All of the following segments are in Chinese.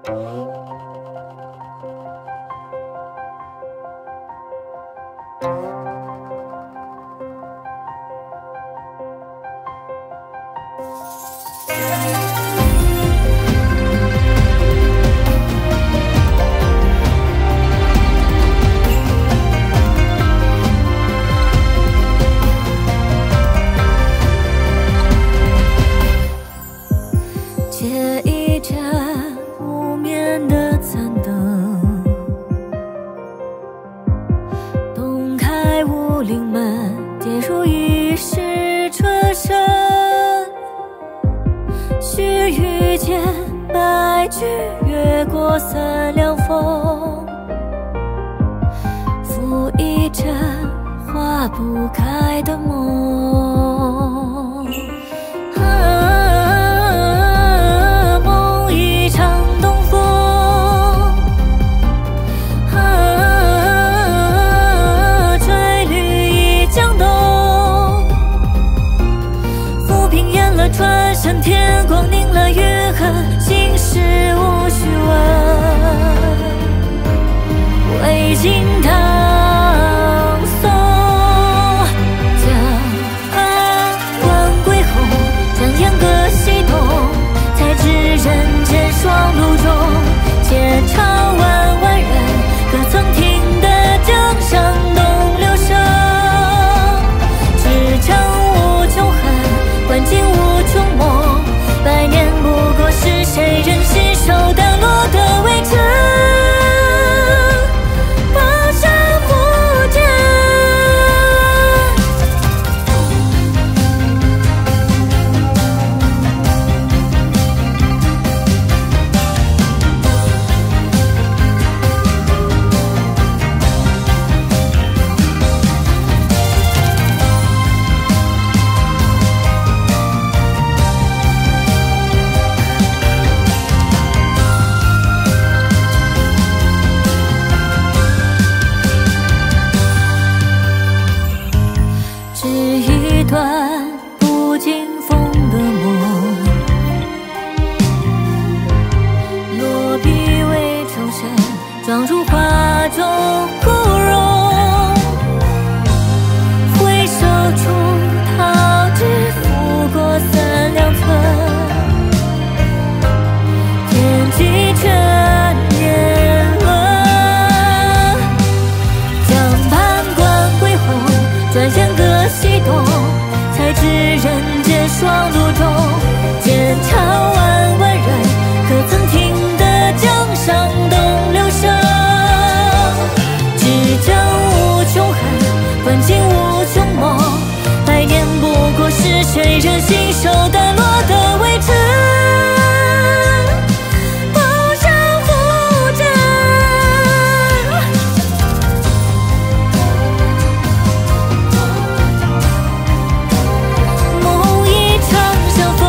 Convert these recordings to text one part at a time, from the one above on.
借一盏无眠的残灯，洞开武陵门，跌入一世春深。须臾间，白驹越过三两峰，负一枕化不开的梦。梦一场东风，追绿一江东。浮萍淹了船身，天光凝了云痕，心事无需问。为今唐宋，江畔晚归后，转眼各西东。才知人间双路中，千朝万万人，可曾听得江上东流声？至诚无穷恨，关尽无穷梦。百年不过是谁人信手淡落的围城？宝山不见。只一段不经风的梦，落笔为愁深，装入画中枯荣。回首处，桃枝拂过三两村，天际全年轮。江畔关归后，转眼各西东，才知人间双路中，千朝万万人，可曾听得江上东流声？至诚无穷恨，关尽无穷梦。百年不过是谁人信手淡落的围城？宝山护枕。梦一场相逢，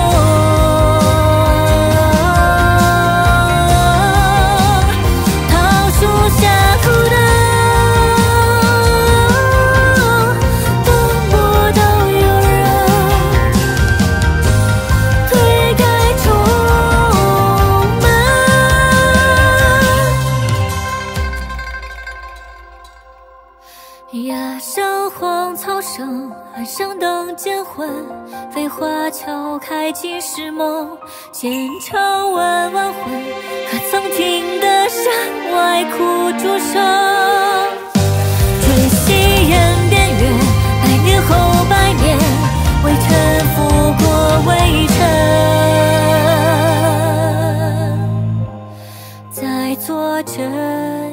桃树下苦等，等不到有人推开重门。崖上荒草生，岸上灯渐昏。飞花悄开几时梦？千朝万万魂，可曾听得山外哭竹声？春夕烟边月，百年后百年，微尘拂过微尘，再作真。